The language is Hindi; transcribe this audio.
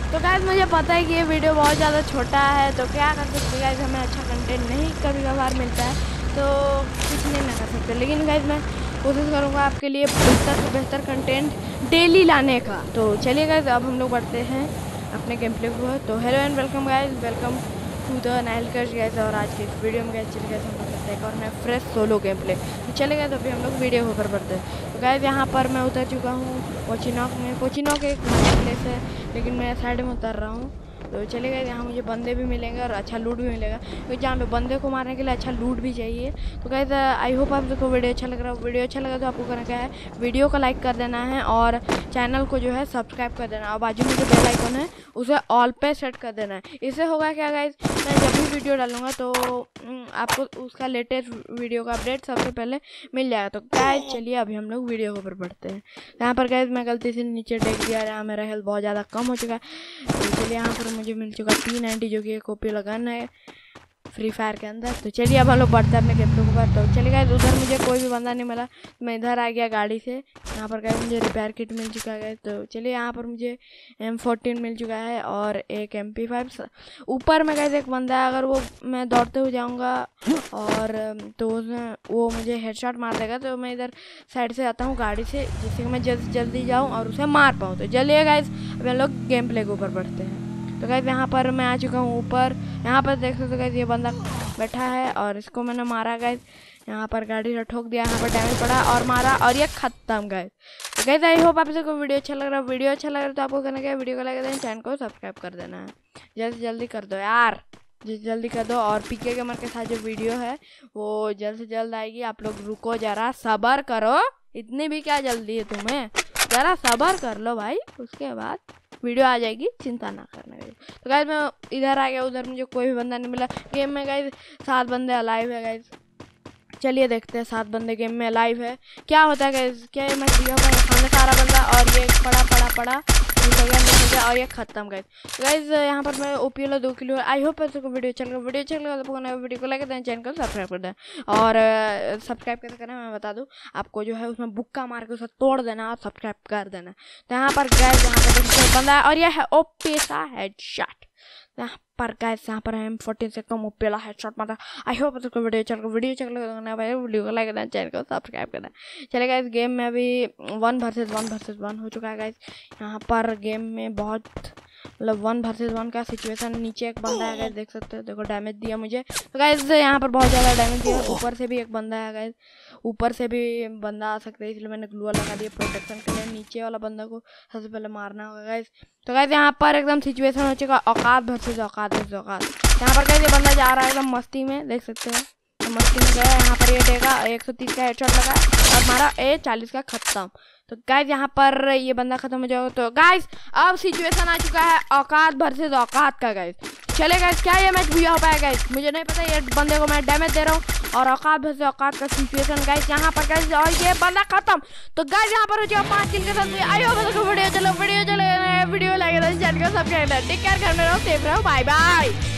तो गाइस मुझे पता है कि ये वीडियो बहुत ज़्यादा छोटा है, तो क्या कर सकते गाइस, हमें अच्छा कंटेंट नहीं कभी कभार मिलता है तो कुछ नहीं ना कर सकते। लेकिन गाइस मैं कोशिश करूँगा आपके लिए बेहतर से बेहतर कंटेंट डेली लाने का। तो चलिए गाइस अब हम लोग बढ़ते हैं अपने गेम प्ले को। तो hello and welcome guys, welcome to the Nile guys. और आज के इस वीडियो में गाइस चलिए गाइस हम लोग करते हैं और मैं फ्रेश सोलो गेम प्ले। तो चले गए तो अभी हम लोग वीडियो को ऊपर बढ़ते हैं। तो गाइस यहाँ पर मैं उतर चुका हूँ कोचिनॉक में। कोचिनॉक एक प्लेस है लेकिन मैं साइड में उतर रहा हूँ। तो चले गए, यहाँ मुझे बंदे भी मिलेंगे और अच्छा लूट भी मिलेगा, क्योंकि जहाँ पे बंदे को मारने के लिए अच्छा लूट भी चाहिए। तो गाइस आई होप आप सबको वीडियो अच्छा लग रहा है। वीडियो अच्छा लगा तो आपको करना क्या है, वीडियो को लाइक कर देना है और चैनल को जो है सब्सक्राइब कर देना और बाजू में जो बेल आइकन है उसे ऑल पे सेट कर देना है। इससे होगा क्या गाइस, मैं जब भी वीडियो डालूंगा तो आपको उसका लेटेस्ट वीडियो का अपडेट सबसे पहले मिल जाएगा। तो गाइस चलिए अभी हम लोग वीडियो के ऊपर बढ़ते हैं। यहाँ पर गाइस मैं गलती से नीचे टेक दिया, यहाँ मेरा हेल्थ बहुत ज़्यादा कम हो चुका है। तो चलिए यहाँ पर मुझे मिल चुका 390 जो कि एक कॉपी लगाना है फ्री फायर के अंदर। तो चलिए अब हम लोग बढ़ते हैं अपने गेम प्ले को कर। तो चलिए गाइस उधर मुझे कोई भी बंदा नहीं मिला, मैं इधर आ गया गाड़ी से। यहाँ पर गाइस मुझे रिपेयर किट मिल चुका है। तो चलिए यहाँ पर मुझे M14 मिल चुका है और एक MP5। ऊपर में गाइस एक बंदा है, अगर वो मैं दौड़ते हुए जाऊँगा और तो वो मुझे हेडशॉट मार देगा। तो मैं इधर साइड से आता हूँ गाड़ी से, जिससे कि मैं जल्दी जाऊँ और उसे मार पाऊँ। तो चलिए गाइस अब हम लोग गेम प्ले के ऊपर बढ़ते हैं। तो गाइस यहाँ पर मैं आ चुका हूँ ऊपर। यहाँ पर देख सकते हो गाइस ये बंदा बैठा है और इसको मैंने मारा गाइस। यहाँ पर गाड़ी से ठोक दिया, यहाँ पर डैमेज पड़ा और मारा और ये खत्म गाइस। तो गाइस आई होप आप सबको वीडियो अच्छा लग रहा है। वीडियो अच्छा लग रहा है तो आपको करना क्या है, वीडियो को लाइक देना, चैनल को सब्सक्राइब कर देना है। जल्द से जल्दी कर दो यार, जल्दी कर दो। और पीके गेमर के साथ जो वीडियो है वो जल्द से जल्द आएगी। आप लोग रुको जरा, सब्र करो, इतनी भी क्या जल्दी है तुम्हें, जरा सब्र कर लो भाई, उसके बाद वीडियो आ जाएगी, चिंता ना करना गाइस। तो गाइस मैं इधर आ गया, उधर मुझे कोई भी बंदा नहीं मिला। गेम में गाइस 7 बंदे अलाइव है गाइस। चलिए देखते हैं 7 बंदे गेम में अलाइव है, क्या होता है गाइस। क्या मैं दिया सामने सारा बंदा और ये पड़ा और ये खत्म गाइस। तो गाइस यहाँ पर मैं ओपी वाला 2 किलो। आई होप आपको वीडियो अच्छा लगा। वीडियो अच्छा लगा तो वीडियो को लाइक कर दें, चैनल को सब्सक्राइब कर दें। और सब्सक्राइब कैसे करना है मैं बता दूं आपको, जो है उसमें बुक्का मार के उसे तोड़ देना और सब्सक्राइब कर देना। तो यहाँ पर गाइस यहाँ पर बंदा है और ये है ओपी सा हेडशॉट। यहाँ पर गाइस यहाँ पर M14 से कम ओपी वाला हेडशॉट मारा। आई होप आपको वीडियो अच्छा लगा। वीडियो अच्छा लगा भाई वीडियो को लाइक करना, चैनल को सब्सक्राइब करना। चलेगा इस गेम में अभी 1 वर्सेस 1 हो चुका है गाइस। यहाँ पर गेम में बहुत मतलब 1 वर्सेस 1 का सिचुएशन। नीचे एक बंदा है गाइस, देख सकते हो, देखो डैमेज दिया मुझे। तो गाइस यहाँ पर बहुत ज़्यादा डैमेज दिया। ऊपर से भी एक बंदा है गाइस, ऊपर से भी बंदा आ सकता है, इसलिए मैंने ग्लू लगा दिया प्रोटेक्शन के लिए। नीचे वाला बंदा को सबसे पहले मारना होगा गाइस। तो गाइस यहाँ पर एकदम सिचुएशन हो चुका औकात वर्सेस औकात। यहाँ पर गाइस ये बंदा जा रहा है एकदम मस्ती में, देख सकते हैं, तो मस्ती में गया। यहाँ पर ये देगा 130 का हेडशॉट लगा और मारा 40 का खत्म। तो गाइस यहाँ पर ये बंदा खत्म हो जाएगा। तो गाइस अब सिचुएशन आ चुका है औकात वर्सेस औकात का गाइस। चले गाइस क्या ये मैच भूया हो पाएगा गाइस, मुझे नहीं पता। ये बंदे को मैं डैमेज दे रहा हूँ और औकात वर्सेस औकात का सिचुएशन गाइस यहाँ पर गाइस, और ये बंदा खत्म। तो गाइस यहाँ पर हो जाएगा 5 किल के साथ। आयो वीडियो चलो वीडियो लाइक चैनल को सब्सक्राइब कर, टेक केयर, घर में रहो, सेफ रहो, बाय बाय।